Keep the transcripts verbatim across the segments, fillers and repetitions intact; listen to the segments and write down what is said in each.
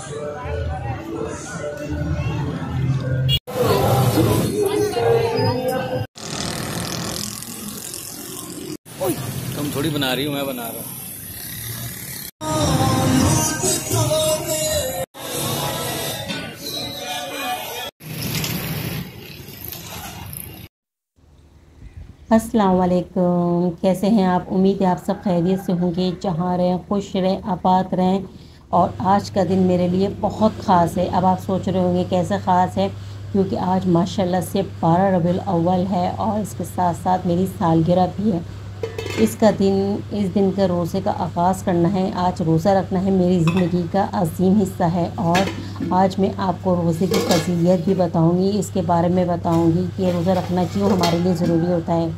तुम थोड़ी बना रही हो, मैं बना रहा हूँ। अस्सलाम वालेकुम, कैसे हैं आप? उम्मीद है आप सब खैरियत से होंगे, जहाँ रहें खुश रहें, आबाद रहें। और आज का दिन मेरे लिए बहुत ख़ास है। अब आप सोच रहे होंगे कैसे ख़ास है, क्योंकि आज माशाल्लाह से बारह रबीउल अव्वल है और इसके साथ साथ मेरी सालगिरह भी है। इसका दिन इस दिन का रोज़े का आगाज़ करना है, आज रोज़ा रखना है, मेरी ज़िंदगी का अजीम हिस्सा है। और आज मैं आपको रोज़े की फजीलियत भी बताऊंगी, इसके बारे में बताऊंगी कि रोज़ा रखना क्यों हमारे लिए ज़रूरी होता है।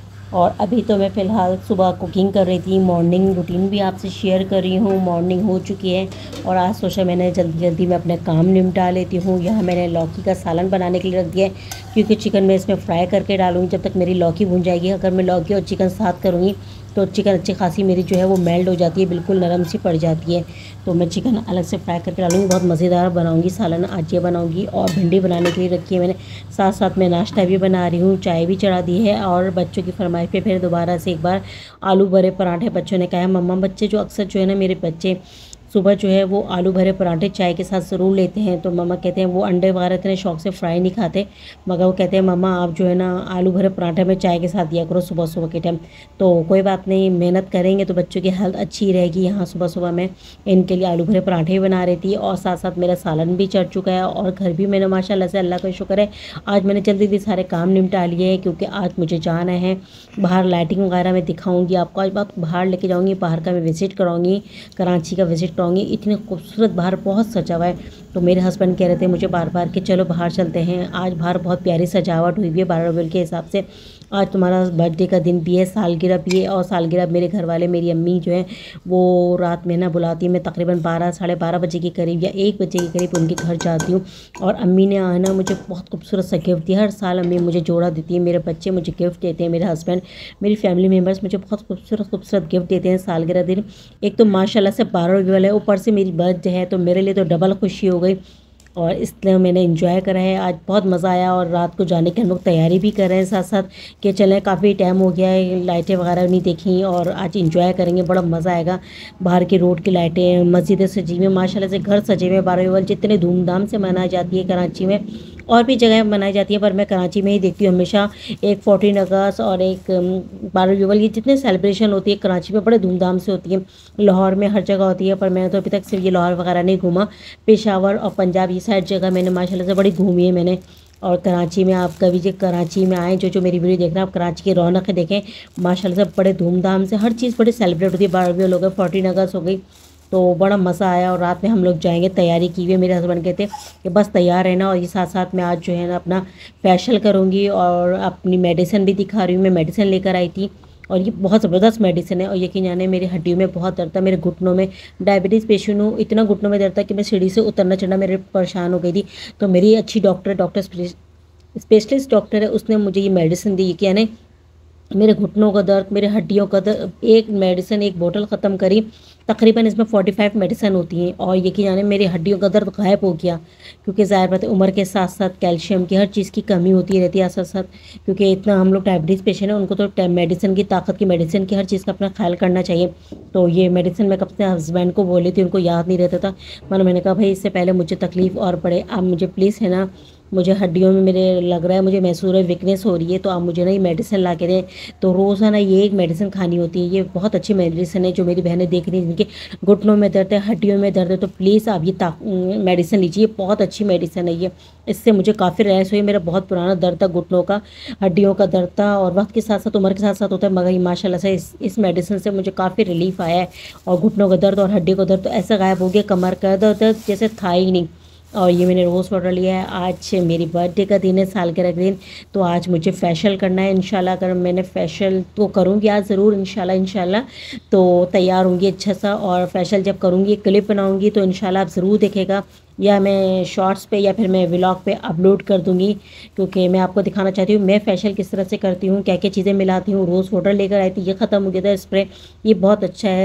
और अभी तो मैं फ़िलहाल सुबह कुकिंग कर रही थी, मॉर्निंग रूटीन भी आपसे शेयर कर रही हूँ। मॉर्निंग हो चुकी है और आज सोचा मैंने जल्दी जल्दी मैं अपने काम निपटा लेती हूँ। यहाँ मैंने लौकी का सालन बनाने के लिए रख दिया है, क्योंकि चिकन मैं इसमें फ्राई करके डालूँगी जब तक मेरी लौकी भून जाएगी। अगर मैं लौकी और चिकन साथ करूँगी तो चिकन अच्छी खासी मेरी जो है वो मेल्ट हो जाती है, बिल्कुल नरम सी पड़ जाती है। तो मैं चिकन अलग से फ्राई करके डालूँगी, बहुत मज़ेदार बनाऊँगी सालन आज ये बनाऊँगी। और भिंडी बनाने के लिए रखी है मैंने, साथ साथ मैं नाश्ता भी बना रही हूँ, चाय भी चढ़ा दी है। और बच्चों की फरमाइश पे फिर दोबारा से एक बार आलू भरे पराठे बच्चों ने कहा। मम्मा, बच्चे जो अक्सर जो है ना मेरे बच्चे सुबह जो है वो आलू भरे पराठे चाय के साथ ज़रूर लेते हैं। तो मम्मा कहते हैं वो अंडे वगैरह इतने शौक से फ्राई नहीं खाते, मगर वो कहते हैं मम्मा आप जो है ना आलू भरे पराठे में चाय के साथ दिया करो सुबह सुबह के टाइम। तो कोई बात नहीं, मेहनत करेंगे तो बच्चों की हेल्थ अच्छी रहेगी। यहाँ सुबह सुबह मैं इनके लिए आलू भरे पराठे भी बना रही थी और साथ साथ मेरा सालन भी चढ़ चुका है। और घर भी मैंने माशाल्लाह से, अल्लाह का शुक्र है, आज मैंने जल्दी जल्दी सारे काम निपटा लिए हैं, क्योंकि आज मुझे जाना है बाहर। लाइटिंग वगैरह मैं दिखाऊंगी आपको, आज बात बाहर लेके जाऊंगी, बाहर का मैं विज़िट कराऊंगी, कराची का विज़िट कराऊंगी। इतनी खूबसूरत बाहर बहुत सजा हुआ है। तो मेरे हस्बैंड कह रहे थे मुझे बार बार कि चलो बाहर चलते हैं। आज बाहर बहुत प्यारी सजावट हुई हुई है बारह रबीउल के हिसाब से। आज तुम्हारा बर्थडे का दिन भी है, सालगिरह भी है। और सालगिरह मेरे घर वाले, मेरी अम्मी जो है वो रात में ना बुलाती है। मैं तकरीबन बारह साढ़े बारह बजे के करीब या एक बजे के करीब उनके घर जाती हूँ। और अम्मी ने आना मुझे बहुत खूबसूरत सा गिफ्ट दिया। हर साल अम्मी मुझे जोड़ा देती है, मेरे बच्चे मुझे गिफ्ट देते हैं, मेरे हस्बैंड, मेरी फैमिली मेम्बर्स मुझे बहुत खूबसूरत खूबसूरत गिफ्ट देते हैं सालगिरह दिन। एक तो माशाल्लाह से बारह रबीउल है, ऊपर से मेरी बर्थडे है, तो मेरे लिए तो डबल खुशी हो गई। और इसलिए मैंने एंजॉय करा है, आज बहुत मज़ा आया। और रात को जाने की हम लोग तैयारी भी कर रहे हैं साथ साथ कि चलें, काफ़ी टाइम हो गया है, लाइटें वगैरह नहीं देखी और आज एंजॉय करेंगे, बड़ा मज़ा आएगा। बाहर की रोड की लाइटें, मस्जिदें सजी हुई, माशाल्लाह से घर सजे हुए। बारह रबीउल जितने धूमधाम से मनाई जाती है कराची में, और भी जगह मनाई जाती है, पर मैं कराची में ही देखती हूँ हमेशा। एक फोर्टीन अगस्त और एक बारह रबीउल, ये जितने सेलिब्रेशन होती है कराची में बड़े धूमधाम से होती है। लाहौर में हर जगह होती है, पर मैंने तो अभी तक सिर्फ ये लाहौर वगैरह नहीं घूमा, पेशावर और पंजाब ये साइड जगह मैंने माशाल्लाह से बड़ी घूमी है मैंने। और कराची में आप कभी जो कराची में आएँ, जो जो मेरी वीडियो देख रहे हैं, आप कराची की रौनक देखें, माशाल्लाह से बड़े धूमधाम से हर चीज़ बड़ी सेलिब्रेट होती है। बारह रबीउल हो गए, फोर्टीन अगस्त हो गई, तो बड़ा मज़ा आया। और रात में हम लोग जाएंगे, तैयारी की हुई है। मेरे हस्बैंड कहते कि बस तैयार रहना। और ये साथ साथ मैं आज जो है ना अपना फेशियल करूँगी और अपनी मेडिसिन भी दिखा रही हूँ। मैं मेडिसिन लेकर आई थी और ये बहुत ज़बरदस्त मेडिसिन है। और यकीन जाने मेरी हड्डियों में बहुत दर्द था, मेरे घुटनों में, डायबिटीज़ पेशेंट हूँ, इतना घुटनों में दर्द था कि मैं सीढ़ी से उतरना चढ़ना मेरे परेशान हो गई थी। तो मेरी अच्छी डॉक्टर डॉक्टर स्पेशलिस्ट डॉक्टर है, उसने मुझे ये मेडिसिन दी कि यानी मेरे घुटनों का दर्द, मेरे हड्डियों का दर्द, एक मेडिसिन एक बोतल ख़त्म करी, तकरीबन इसमें पैंतालीस मेडिसिन होती हैं। और यकीन जाने मेरी हड्डियों का दर्द गायब हो गया, क्योंकि ज़ाहिर बात है उम्र के साथ साथ कैल्शियम की हर चीज़ की कमी होती रहती है साथ साथ, क्योंकि इतना हम लोग डायबिटीज़ पेशेंट हैं, उनको तो मेडिसिन की, ताकत की मेडिसिन की, हर चीज़ का अपना ख्याल करना चाहिए। तो ये मेडिसिन मैं कब से हस्बैंड को बोली थी, उनको याद नहीं रहता था। मैंने मैंने कहा भाई इससे पहले मुझे तकलीफ़ और पड़े, आप मुझे प्लीज़ है ना, मुझे हड्डियों में मेरे लग रहा है, मुझे महसूस है वीकनेस हो रही है, तो आप मुझे ना ये मेडिसिन ला के दें। तो रोज़ाना ये एक मेडिसिन खानी होती है। ये बहुत अच्छी मेडिसिन है, जो मेरी बहनें देख रही हैं जिनके घुटनों में दर्द है, हड्डियों में दर्द है, तो प्लीज़ आप ये मेडिसिन लीजिए, बहुत अच्छी मेडिसिन है ये। इससे मुझे काफ़ी राहत हुई। मेरा बहुत पुराना दर्द था, घुटनों का, हड्डियों का दर्द था, और वक्त के साथ साथ उम्र के साथ साथ होता है, मगर माशाल्लाह से इस इस मेडिसिन से मुझे काफ़ी रिलीफ आया है। और घुटनों का दर्द और हड्डियों का दर्द तो ऐसा गायब हो गया, कमर का दर्द जैसे था ही नहीं। और ये मैंने रोज़ वाटर लिया है। आज मेरी बर्थडे का दिन है, सालगिरह का दिन, तो आज मुझे फेशियल करना है इंशाल्लाह। अगर मैंने फेशियल तो करूँगी आज ज़रूर इंशाल्लाह इंशाल्लाह तो तैयार होंगी अच्छा सा। और फेशियल जब करूँगी, क्लिप बनाऊँगी, तो इंशाल्लाह आप ज़रूर देखेगा, या मैं शॉर्ट्स पे या फिर मैं व्लॉग पे अपलोड कर दूँगी, क्योंकि मैं आपको दिखाना चाहती हूँ मैं फेशियल किस तरह से करती हूँ, क्या क्या चीज़ें मिलाती हूँ। रोज़ वाटर लेकर आई थी, ये ख़त्म हो गया था स्प्रे, ये बहुत अच्छा है।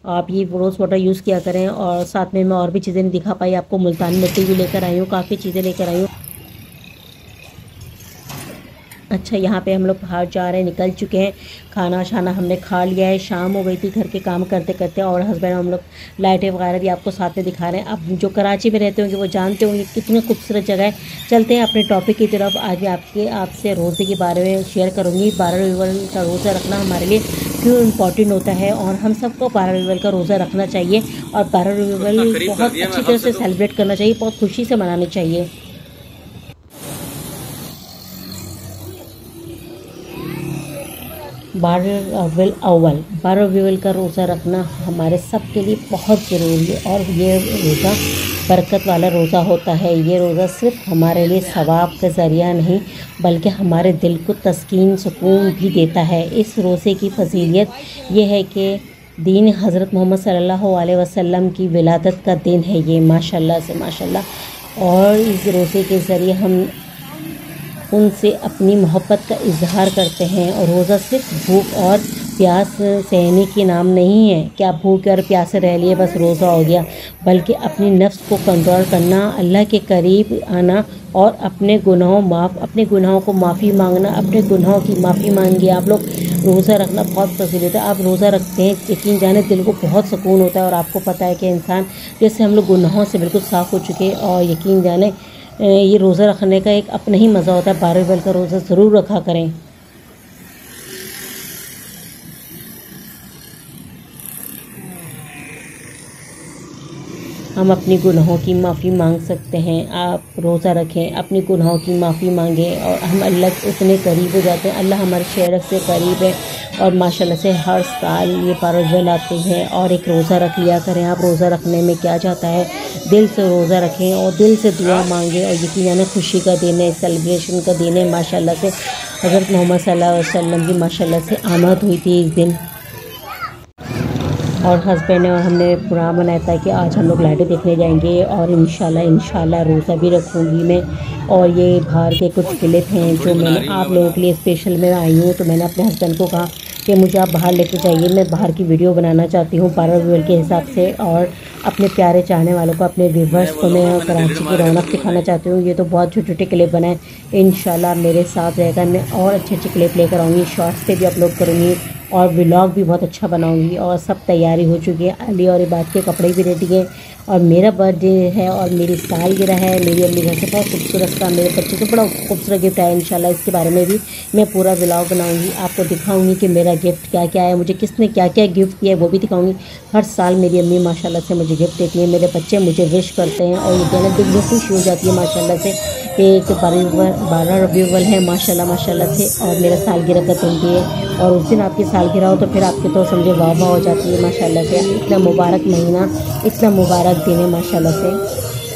आप ये रोज़ वाटर यूज़ किया करें। और साथ में मैं और भी चीज़ें नहीं दिखा पाई आपको, मुल्तानी मिट्टी भी लेकर आई हूँ, काफ़ी चीज़ें लेकर आई हूँ। अच्छा, यहाँ पे हम लोग बाहर जा रहे हैं, निकल चुके हैं, खाना शाना हमने खा लिया है, शाम हो गई थी घर के काम करते करते। और हस्बैंड हम लोग लाइटें वगैरह भी आपको साथ में दिखा रहे हैं। अब जो कराची में रहते होंगे वो जानते होंगे कितनी खूबसूरत जगह है। चलते हैं अपने टॉपिक की तरफ। आज मैं आपके आपसे रोज़े के बारे में शेयर करूँगी। बारह रबीउल का रोज़ा रखना हमारे लिए क्यों इम्पॉर्टेंट होता है, और हम सबको बारह रबीउल का रोज़ा रखना चाहिए, और बारह रबीउल बहुत अच्छी तरह से सेलिब्रेट करना चाहिए, बहुत खुशी से मनानी चाहिए। बारह रबीउल अव्वल, बारह रबीउल का रोज़ा रखना हमारे सब के लिए बहुत ज़रूरी है, और ये रोज़ा बरकत वाला रोज़ा होता है। ये रोज़ा सिर्फ हमारे लिए सवाब का ज़रिया नहीं, बल्कि हमारे दिल को तस्कीन सुकून भी देता है। इस रोज़े की फजीलियत ये है कि दीन हज़रत मोहम्मद सल्लल्लाहु अलैहि वसल्लम की विलादत का दिन है ये, माशाल्लाह से माशाल्लाह। और इस रोज़े के ज़रिए हम उनसे अपनी मोहब्बत का इजहार करते हैं। और रोज़ा सिर्फ भूख और प्यास सहने के नाम नहीं है कि आप भूखे और प्यासे रह लिए बस रोज़ा हो गया, बल्कि अपनी नफ्स को कंट्रोल करना, अल्लाह के करीब आना, और अपने गुनाहों माफ़ अपने गुनाहों को माफ़ी मांगना, अपने गुनाहों की माफ़ी मांगिए। आप लोग रोज़ा रखना बहुत पसंद होता है। आप रोज़ा रखते हैं, यकीन जाने दिल को बहुत सुकून होता है। और आपको पता है कि इंसान जैसे हम लोग गुनाहों से बिल्कुल साफ़ हो चुके हैं, और यकीन जाने ये रोज़ा रखने का एक अपना ही मज़ा होता है। बारह रबीउल का रोज़ा ज़रूर रखा करें। हम अपनी गुनाहों की माफ़ी मांग सकते हैं। आप रोज़ा रखें, अपनी गुनाहों की माफ़ी मांगें, और हम अल्लाह उतने करीब हो जाते हैं। अल्लाह हमारे शहर से करीब है, और माशाल्लाह से हर साल ये बारह रबीउल आते हैं। और एक रोज़ा रख लिया करें। आप रोज़ा रखने में क्या जाता है, दिल से रोज़ा रखें और दिल से दुआ मांगें। और यकीन जाने खुशी का दिन है, सेलिब्रेशन का दिन है। माशाल्लाह से हज़रत मोहम्मद सल्लल्लाहु अलैहि वसल्लम की माशाल्लाह से आमद हुई थी इस दिन। और हस्बैंड ने और हमने प्रोग्राम बनाया था कि आज हम लोग लाइटें देखने जाएंगे, और इंशाल्लाह इंशाल्लाह रोज़ा भी रखूँगी मैं। और ये बाहर के कुछ क्लिप हैं जो मैंने आप लोगों के लिए स्पेशल में आई हूँ। तो मैंने अपने हस्बैंड को कहा कि मुझे आप बाहर लेके जाइए, मैं बाहर की वीडियो बनाना चाहती हूँ बारह रबीउल के हिसाब से, और अपने प्यारे चाहने वालों को, अपने व्यूवर्स को मैं कराची की रौनक दिखाना चाहती हूँ। ये तो बहुत छोटे छोटे क्लिप बनाए, इंशाल्लाह मेरे साथ रहेगा, मैं और अच्छे अच्छे क्लिप लेकर आऊँगी, शॉर्ट्स पे भी अपलोड करूँगी, और व्लॉग भी बहुत अच्छा बनाऊंगी। और सब तैयारी हो चुकी है, अली और इबाद के कपड़े भी रेडी हैं, और मेरा बर्थडे है, और मेरी सालगिरह है। मेरी अम्मी घर से बहुत खूबसूरत सा मेरे बच्चे को बड़ा खूबसूरत गिफ्ट है। इंशाल्लाह इसके बारे में भी मैं पूरा व्लॉग बनाऊंगी, आपको दिखाऊंगी कि मेरा गिफ्ट क्या क्या है, मुझे किसने क्या क्या गिफ्ट किया है वो भी दिखाऊंगी। हर साल मेरी अम्मी माशाल्लाह से मुझे गिफ्ट देती है, मेरे बच्चे मुझे विश करते हैं, और ये कहना दिल में खुशी हो जाती है माशाल्लाह से कि बारह रबीउल है माशाल्लाह माशाल्लाह से, और मेरा सालगिरह का दिन भी है। और उस दिन आपकी सालगिरह हो तो फिर आपके तो समझे वाह वाह हो जाती है माशाल्लाह से। इतना मुबारक महीना, इतना मुबारक दिन है माशाल्लाह से।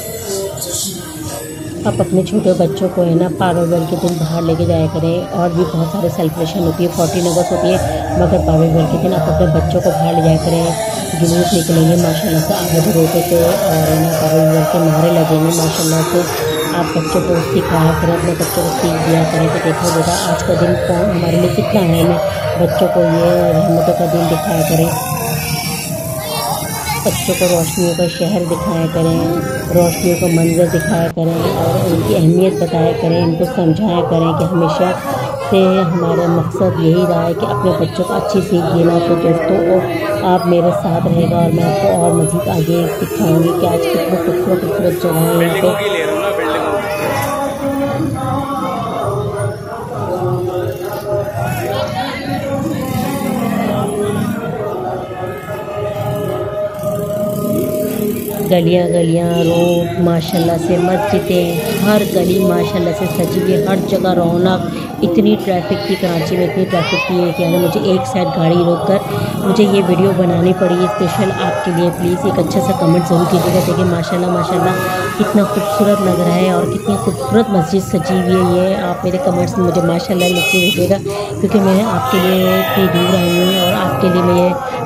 आप अपने छोटे बच्चों को है ना बारह रबीउल के दिन बाहर लेके जाया करें। और भी बहुत सारे सेलिब्रेशन होती है, फोर्टीन अगस्त होती है, मगर बारह रबीउल के दिन आप अपने बच्चों को बाहर ले जाया करें। जुलूस निकलेंगे माशाल्लाह से आगे रोटे से, और है ना बारह रबीउल के नारे लगेंगे माशाल्लाह से। आप बच्चों को सिखाया करें, अपने बच्चों को सीख दिया करें कि देखो बेटा आज का दिन कौन हमारे लिए कितना अहम है। बच्चों को ये रहमतों का दिन दिखाया करें, बच्चों को रोशनियों का शहर दिखाया करें, रोशनियों का मंजर दिखाया करें, और उनकी अहमियत बताया करें, इनको समझाया करें कि हमेशा से हमारा मकसद यही रहा है कि अपने बच्चों को अच्छी सीख देना। तो दोस्तों आप मेरे साथ रहेगा, और मैं आपको और मज़ीद आगे दिखाऊंगी कि आज कितने खूबसूरत खूबसूरत जगह है यहाँ पे। गलियां गलियां रोड माशाल्लाह से, मस्जिदें, हर गली माशाल्लाह से सजी हुई, हर जगह रौनक। इतनी ट्रैफिक थी कराची में, इतनी ट्रैफिक थी कि यानी मुझे एक साइड गाड़ी रोककर मुझे ये वीडियो बनानी पड़ी स्पेशल आपके लिए। प्लीज़ एक अच्छा सा कमेंट ज़रूर कीजिएगा। देखिए माशाल्लाह माशाल्लाह कितना खूबसूरत लग रहा है, और कितनी खूबसूरत मस्जिद सजी हुई है ये। आप मेरे कमेंट्स में मुझे माशाल्लाह लिख के भेजिएगा, क्योंकि मैं आपके लिए इतनी दूर आई हूँ, और आपके लिए मैं ये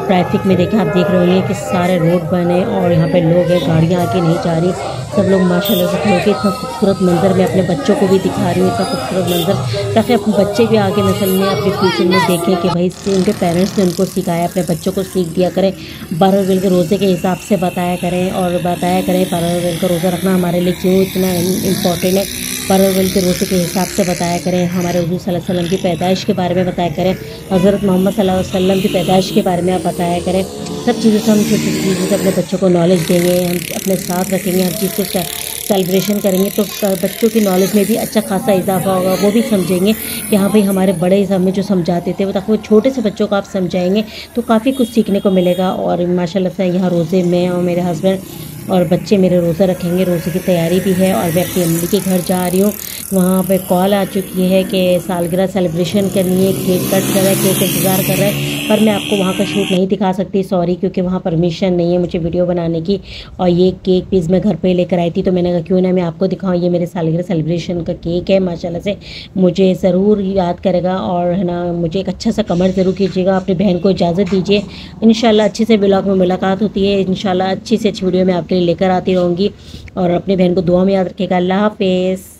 ट्रैफिक में देखें, आप देख रहे होंगे कि सारे रोड बने और यहाँ पे लोग हैं, गाड़ियाँ आगे नहीं जा रही, सब लोग माशाल्लाह से खड़े होकर इतना खूबसूरत मंज़र मैं अपने बच्चों को भी दिखा रही हूँ, इतना खूबसूरत मंज़र, ताकि अपने बच्चे भी आगे नस्ल में अपने फ्यूचर में देखें कि भाई उनके पेरेंट्स ने उनको सिखाया, अपने बच्चों को सीख दिया करें, बारह रबीउल के रोज़े के हिसाब से बताया करें और बताया करें बारह रबीउल का रोज़ा रखना हमारे लिए क्यों इतना इम्पोर्टेंट है, बारह रबीउल के रोज़े के हिसाब से बताया करें, हमारे हुज़ूर सल्लल्लाहु अलैहि वसल्लम की पैदाइश के बारे में बताया करें, हज़रत मोहम्मद सल्लल्लाहु अलैहि वसल्लम की पैदाइश के बारे में आप बताया करें। सब चीज़ों से हम छोटी छोटी चीज़ों से अपने बच्चों को नॉलेज देंगे, हम अपने साथ रखेंगे, हर चीज़ को सेलिब्रेशन करेंगे तो बच्चों की नॉलेज में भी अच्छा खासा इजाफा होगा, वो भी समझेंगे कि हाँ भाई हमारे बड़े हमें जो समझाते थे वो ताकि वो छोटे से बच्चों को आप समझाएंगे तो काफ़ी कुछ सीखने को मिलेगा। और माशाल्लाह से यहाँ रोज़े में और मेरे हस्बैंड और बच्चे मेरे रोज़ा रखेंगे, रोज़े की तैयारी भी है और मैं अपनी अम्मी के घर जा रही हूँ, वहाँ पे कॉल आ चुकी है कि सालगिरह सेलिब्रेशन करनी है, केक कट कर रहा है, केक इंतज़ार कर रहा है, पर मैं आपको वहाँ का शूट नहीं दिखा सकती, सॉरी, क्योंकि वहाँ परमिशन नहीं है मुझे वीडियो बनाने की। और ये केक पीस मैं घर पे लेकर आई थी तो मैंने कहा क्यों ना मैं आपको दिखाऊँ, ये मेरे सालगिरह सेलिब्रेशन का केक है, माशाल्लाह से मुझे ज़रूर याद करेगा और है ना मुझे एक अच्छा सा कमेंट ज़रूर कीजिएगा, अपनी बहन को इजाज़त दीजिए, इंशाल्लाह अच्छे से व्लॉग में मुलाकात होती है, इंशाल्लाह अच्छी से अच्छी वीडियो मैं आपके लिए लेकर आती रहूँगी और अपनी बहन को दुआ में याद रखिएगा। अल्लाह हाफ़िज़।